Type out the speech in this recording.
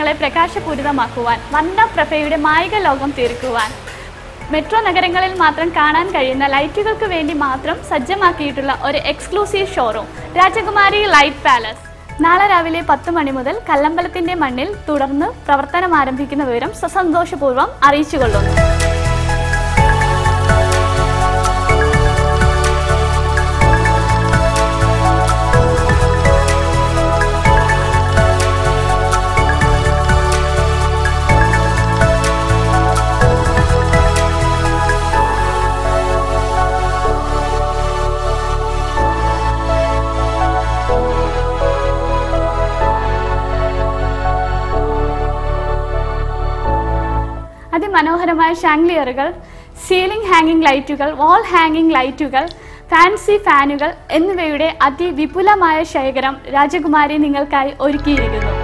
നിമിഷങ്ങളെ പ്രകാശപൂരിതമാക്കുവാൻ, വർണ്ണപ്രഭയുടെ മായിക ലോകം തീർക്കുവാൻ മെട്രോ നഗരങ്ങളിൽ മാത്രം കാണാൻ കഴിയുന്ന ലൈറ്റുകൾക്ക് വേണ്ടി മാത്രം സജ്ജമാക്കിയിട്ടുള്ള ഒരു exclusive showroom Rajakumari light palace. നാളെ രാവിലെ 10 മണി മുതൽ കല്ലമ്പലത്തിന്റെ മണ്ണിൽ തുടർന്ന് പ്രവർത്തനം ആരംഭിക്കുന്ന വിവരം സസന്തോഷപൂർവ്വം അറിയിച്ചുകൊള്ളുന്നു. അതിമനോഹരമായ ഷാൻഗ്ലിയറുകൾ, സീലിംഗ് ഹാങ്ങിംഗ് ലൈറ്റുകൾ, വാൾ ഹാങ്ങിംഗ് ലൈറ്റുകൾ, ഫാൻസി ഫാനുകൾ എന്നിവയുടെ അതിവിപുലമായ ശേഖരം രാജകുമാരി നിങ്ങൾക്കായി ഒരുക്കിയിരിക്കുന്നു.